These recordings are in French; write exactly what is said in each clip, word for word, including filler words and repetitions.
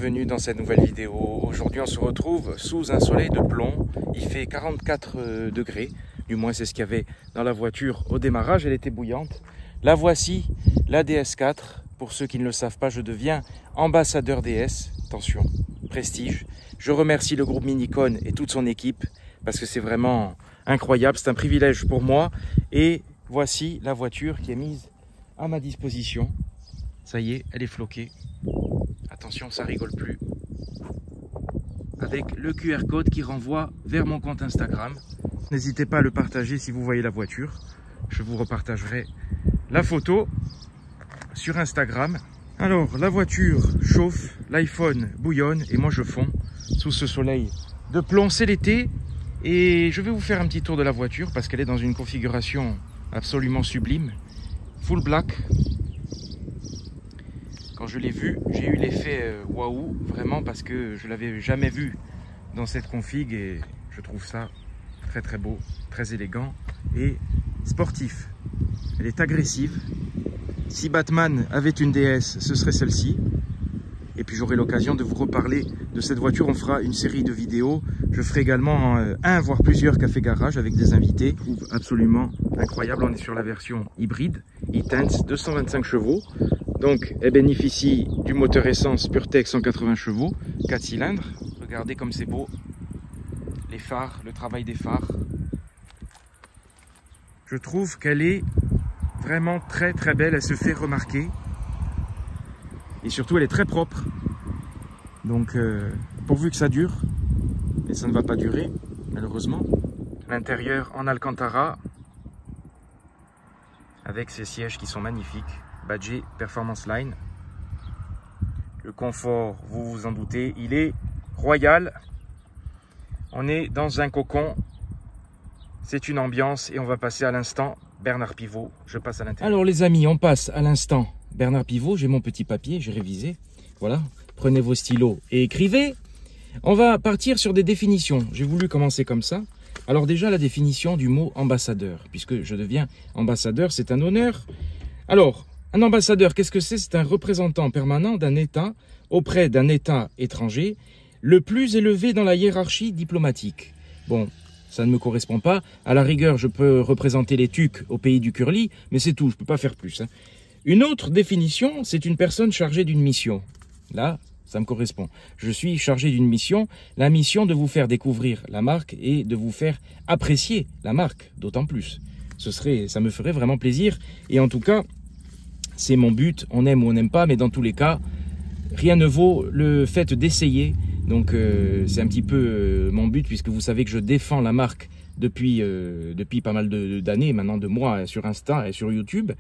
bienvenue dans cette nouvelle vidéo. Aujourd'hui on se retrouve sous un soleil de plomb, il fait quarante-quatre degrés, du moins c'est ce qu'il y avait dans la voiture au démarrage, elle était bouillante. La voici, la D S quatre, pour ceux qui ne le savent pas, je deviens ambassadeur D S, attention, prestige. Je remercie le groupe Minicone et toute son équipe, parce que c'est vraiment incroyable, c'est un privilège pour moi. Et voici la voiture qui est mise à ma disposition. Ça y est, elle est floquée. Attention, ça rigole plus. Avec le Q R code qui renvoie vers mon compte Instagram. N'hésitez pas à le partager si vous voyez la voiture. Je vous repartagerai la photo sur Instagram. Alors, la voiture chauffe, l'iPhone bouillonne et moi je fonds sous ce soleil de plomb. C'est l'été et je vais vous faire un petit tour de la voiture parce qu'elle est dans une configuration absolument sublime. Full black. Quand je l'ai vue, j'ai eu l'effet waouh, vraiment, parce que je ne l'avais jamais vu dans cette config et je trouve ça très très beau, très élégant et sportif. Elle est agressive. Si Batman avait une D S, ce serait celle-ci. Et puis j'aurai l'occasion de vous reparler de cette voiture. On fera une série de vidéos. Je ferai également un, voire plusieurs cafés garage avec des invités. Je trouve absolument incroyable. On est sur la version hybride, e-Tense, deux cent vingt-cinq chevaux. Donc, elle bénéficie du moteur essence PureTech cent quatre-vingts chevaux, quatre cylindres. Regardez comme c'est beau. Les phares, le travail des phares. Je trouve qu'elle est vraiment très très belle. Elle se fait remarquer. Et surtout, elle est très propre. Donc, euh, pourvu que ça dure. Et ça ne va pas durer, malheureusement. L'intérieur en Alcantara. Avec ses sièges qui sont magnifiques. Badgé Performance Line. Le confort, vous vous en doutez, il est royal. On est dans un cocon. C'est une ambiance et on va passer à l'instant Bernard Pivot. Je passe à l'intérieur. Alors les amis, on passe à l'instant Bernard Pivot. J'ai mon petit papier, j'ai révisé. Voilà, prenez vos stylos et écrivez. On va partir sur des définitions. J'ai voulu commencer comme ça. Alors déjà la définition du mot ambassadeur, puisque je deviens ambassadeur, c'est un honneur. Alors, un ambassadeur, qu'est-ce que c'est? C'est un représentant permanent d'un État auprès d'un État étranger, le plus élevé dans la hiérarchie diplomatique. Bon, ça ne me correspond pas. À la rigueur, je peux représenter les Tucs au pays du curly, mais c'est tout, je ne peux pas faire plus. Hein. Une autre définition, c'est une personne chargée d'une mission. Là, ça me correspond. Je suis chargé d'une mission, la mission de vous faire découvrir la marque et de vous faire apprécier la marque, d'autant plus. Ce serait, ça me ferait vraiment plaisir. Et en tout cas, c'est mon but, on aime ou on n'aime pas, mais dans tous les cas, rien ne vaut le fait d'essayer. Donc euh, c'est un petit peu euh, mon but, puisque vous savez que je défends la marque depuis, euh, depuis pas mal d'années, maintenant de mois, sur Insta et sur YouTube.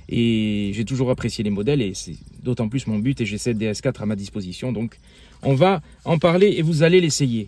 Et j'ai toujours apprécié les modèles et c'est d'autant plus mon but et j'ai cette D S quatre à ma disposition. Donc on va en parler et vous allez l'essayer.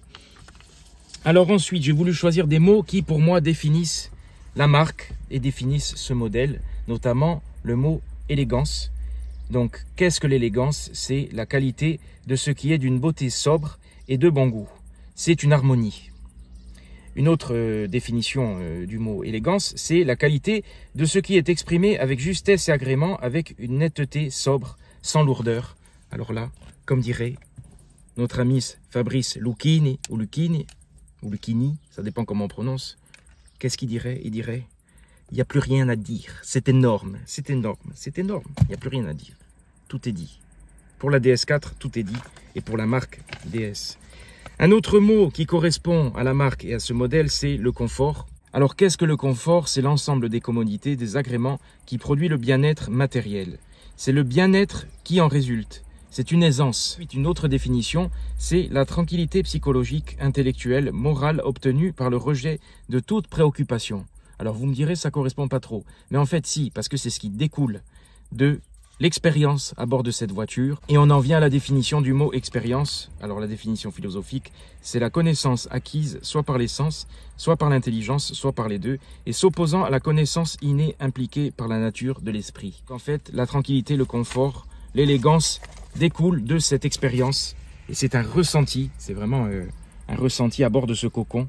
Alors ensuite, j'ai voulu choisir des mots qui pour moi définissent la marque et définissent ce modèle, notamment le mot élégance. Donc, qu'est-ce que l'élégance? C'est la qualité de ce qui est d'une beauté sobre et de bon goût. C'est une harmonie. Une autre euh, définition euh, du mot élégance, c'est la qualité de ce qui est exprimé avec justesse et agrément, avec une netteté sobre, sans lourdeur. Alors là, comme dirait notre ami Fabrice Lucchini, ou Lucchini, ou Lucchini, ça dépend comment on prononce, qu'est-ce qu'il dirait? Il dirait: il n'y a plus rien à dire. C'est énorme, c'est énorme, c'est énorme. Il n'y a plus rien à dire. Tout est dit. Pour la D S quatre, tout est dit. Et pour la marque D S. Un autre mot qui correspond à la marque et à ce modèle, c'est le confort. Alors qu'est-ce que le confort? C'est l'ensemble des commodités, des agréments qui produit le bien-être matériel. C'est le bien-être qui en résulte. C'est une aisance. Une autre définition, c'est la tranquillité psychologique, intellectuelle, morale obtenue par le rejet de toute préoccupation. Alors vous me direz, ça correspond pas trop. Mais en fait si, parce que c'est ce qui découle de l'expérience à bord de cette voiture. Et on en vient à la définition du mot expérience. Alors la définition philosophique, c'est la connaissance acquise soit par les sens, soit par l'intelligence, soit par les deux, et s'opposant à la connaissance innée impliquée par la nature de l'esprit. En fait, la tranquillité, le confort, l'élégance découlent de cette expérience. Et c'est un ressenti, c'est vraiment euh, un ressenti à bord de ce cocon.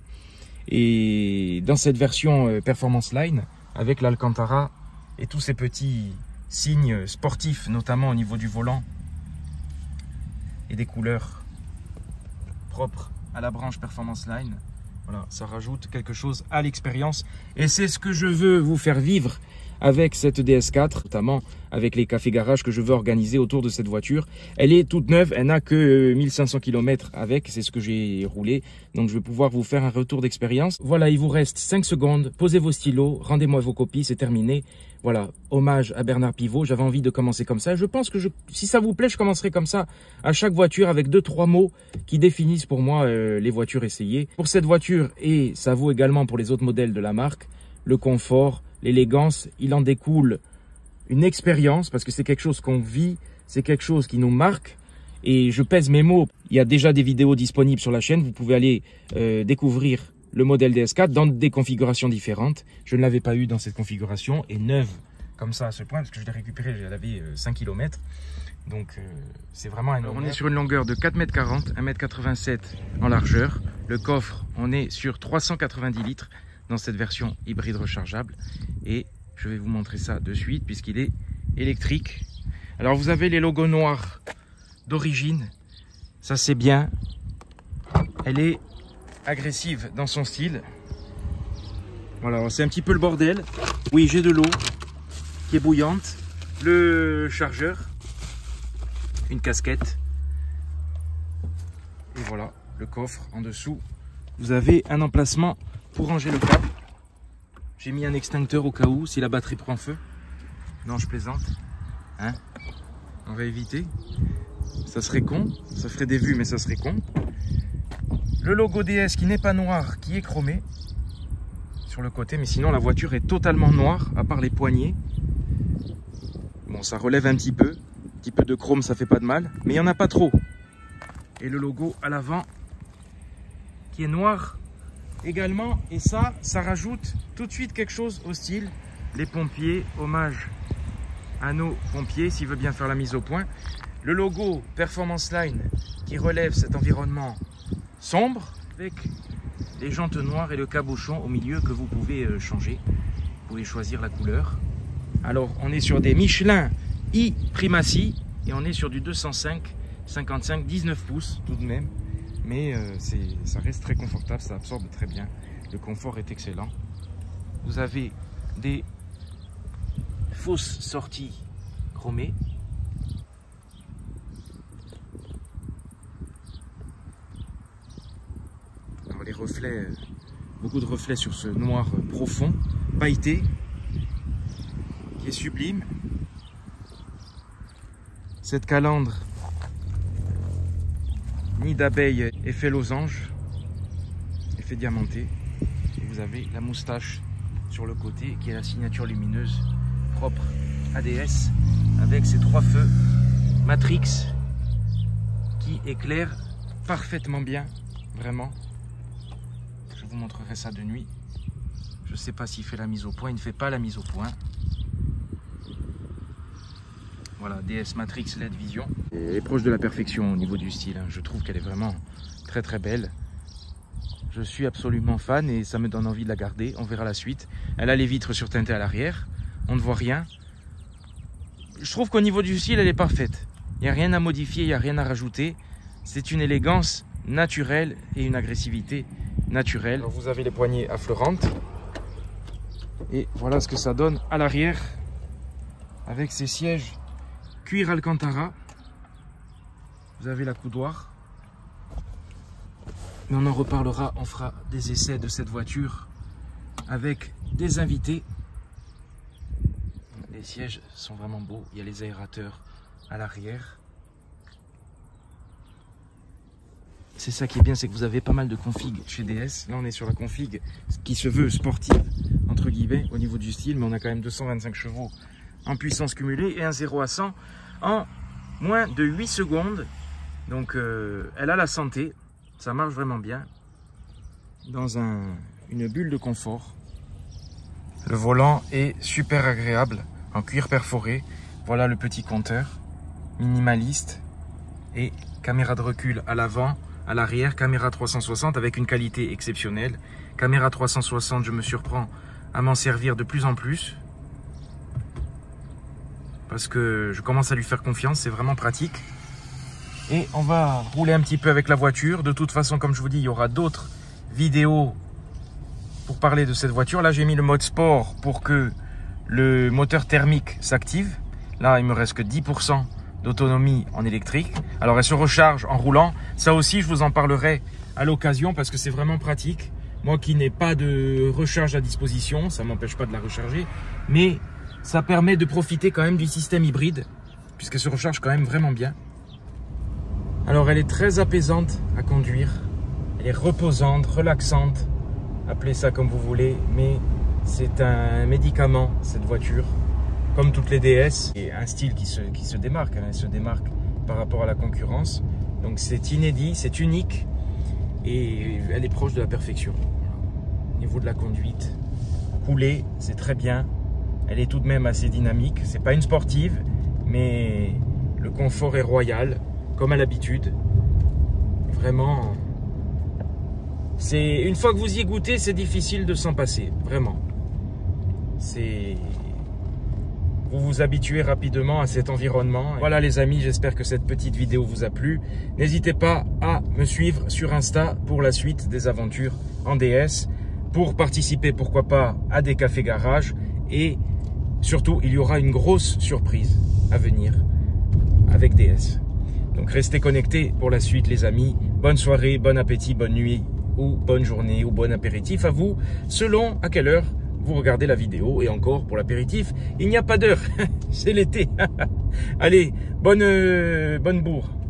Et dans cette version euh, Performance Line, avec l'Alcantara et tous ces petits signes sportifs, notamment au niveau du volant, et et des couleurs propres à la branche Performance Line. Voilà, ça rajoute quelque chose à l'expérience et c'est ce que je veux vous faire vivre avec cette D S quatre, notamment avec les cafés garages que je veux organiser autour de cette voiture. Elle est toute neuve, elle n'a que mille cinq cents kilomètres avec, c'est ce que j'ai roulé. Donc je vais pouvoir vous faire un retour d'expérience. Voilà, il vous reste cinq secondes, posez vos stylos, rendez-moi vos copies, c'est terminé. Voilà, hommage à Bernard Pivot, j'avais envie de commencer comme ça. Je pense que je, si ça vous plaît, je commencerai comme ça à chaque voiture avec deux trois mots qui définissent pour moi euh, les voitures essayées. Pour cette voiture, et ça vaut également pour les autres modèles de la marque, le confort, l'élégance, il en découle une expérience parce que c'est quelque chose qu'on vit, c'est quelque chose qui nous marque et je pèse mes mots. Il y a déjà des vidéos disponibles sur la chaîne, vous pouvez aller euh, découvrir le modèle D S quatre dans des configurations différentes. Je ne l'avais pas eu dans cette configuration et neuve comme ça à ce point parce que je l'ai récupéré, elle avait euh, cinq kilomètres. Donc euh, c'est vraiment un... Alors, on est sur une longueur de quatre mètres quarante, un mètre quatre-vingt-sept en largeur. Le coffre, on est sur trois cent quatre-vingt-dix litres dans cette version hybride rechargeable et je vais vous montrer ça de suite puisqu'il est électrique. Alors vous avez les logos noirs d'origine, ça c'est bien, elle est agressive dans son style. Voilà, c'est un petit peu le bordel. Oui, j'ai de l'eau qui est bouillante, le chargeur, une casquette et voilà le coffre en dessous. Vous avez un emplacement pour ranger le câble. J'ai mis un extincteur au cas où, si la batterie prend feu. Non, je plaisante. Hein? On va éviter. Ça serait con. Ça ferait des vues, mais ça serait con. Le logo D S qui n'est pas noir, qui est chromé sur le côté. Mais sinon, la voiture est totalement noire, à part les poignées. Bon, ça relève un petit peu. Un petit peu de chrome, ça fait pas de mal. Mais il n'y en a pas trop. Et le logo à l'avant, qui est noir également, et ça, ça rajoute tout de suite quelque chose au style. Les pompiers, hommage à nos pompiers, s'il veut bien faire la mise au point. Le logo Performance Line qui relève cet environnement sombre, avec les jantes noires et le cabochon au milieu que vous pouvez changer. Vous pouvez choisir la couleur. Alors, on est sur des Michelin i Primacy, et on est sur du deux cent cinq, cinquante-cinq, dix-neuf pouces tout de même. Mais euh, ça reste très confortable, ça absorbe très bien. Le confort est excellent. Vous avez des fausses sorties chromées. Alors les reflets, beaucoup de reflets sur ce noir profond, pailleté, qui est sublime. Cette calandre nid d'abeille, effet losange, effet diamanté. Et vous avez la moustache sur le côté qui est la signature lumineuse propre A D S avec ces trois feux Matrix qui éclairent parfaitement bien, vraiment. Je vous montrerai ça de nuit. Je ne sais pas s'il fait la mise au point, il ne fait pas la mise au point. Voilà, D S Matrix L E D Vision. Elle est proche de la perfection au niveau du style. Hein. Je trouve qu'elle est vraiment très très belle. Je suis absolument fan et ça me donne envie de la garder. On verra la suite. Elle a les vitres surteintées à l'arrière. On ne voit rien. Je trouve qu'au niveau du style, elle est parfaite. Il n'y a rien à modifier, il n'y a rien à rajouter. C'est une élégance naturelle et une agressivité naturelle. Alors vous avez les poignées affleurantes. Et voilà ce que ça donne à l'arrière avec ces sièges cuir Alcantara. Vous avez la coudoir. Mais on en reparlera, on fera des essais de cette voiture avec des invités. Les sièges sont vraiment beaux. Il y a les aérateurs à l'arrière. C'est ça qui est bien, c'est que vous avez pas mal de configs chez D S. Là, on est sur la config qui se veut sportive, entre guillemets, au niveau du style. Mais on a quand même deux cent vingt-cinq chevaux en puissance cumulée et un zéro à cent en moins de huit secondes. Donc, euh, elle a la santé. Ça marche vraiment bien. Dans un, une bulle de confort. Le volant est super agréable, en cuir perforé. Voilà le petit compteur, minimaliste. Et caméra de recul à l'avant, à l'arrière, caméra trois cent soixante avec une qualité exceptionnelle. Caméra trois cent soixante, je me surprends à m'en servir de plus en plus. Parce que je commence à lui faire confiance, c'est vraiment pratique. Et on va rouler un petit peu avec la voiture. De toute façon, comme je vous dis, il y aura d'autres vidéos pour parler de cette voiture. Là, j'ai mis le mode sport pour que le moteur thermique s'active. Là, il me reste que dix pour cent d'autonomie en électrique. Alors, elle se recharge en roulant. Ça aussi, je vous en parlerai à l'occasion parce que c'est vraiment pratique. Moi qui n'ai pas de recharge à disposition, ça ne m'empêche pas de la recharger. Mais ça permet de profiter quand même du système hybride puisqu'elle se recharge quand même vraiment bien. Alors, elle est très apaisante à conduire. Elle est reposante, relaxante. Appelez ça comme vous voulez, mais c'est un médicament, cette voiture. Comme toutes les D S, et un style qui se, qui se démarque, hein, elle se démarque par rapport à la concurrence. Donc c'est inédit, c'est unique et elle est proche de la perfection. Au niveau de la conduite, rouler, c'est très bien. Elle est tout de même assez dynamique. C'est pas une sportive, mais le confort est royal, comme à l'habitude. Vraiment, c'est une fois que vous y goûtez, c'est difficile de s'en passer, vraiment. C'est Vous vous habituez rapidement à cet environnement. Voilà les amis, j'espère que cette petite vidéo vous a plu. N'hésitez pas à me suivre sur Insta pour la suite des aventures en D S, pour participer pourquoi pas à des cafés garage et surtout il y aura une grosse surprise à venir avec D S. Donc restez connectés pour la suite les amis. Bonne soirée, bon appétit, bonne nuit ou bonne journée ou bon apéritif à vous selon à quelle heure vous regardez la vidéo. Et encore pour l'apéritif, il n'y a pas d'heure, c'est l'été. Allez, bonne, euh, bonne bourre.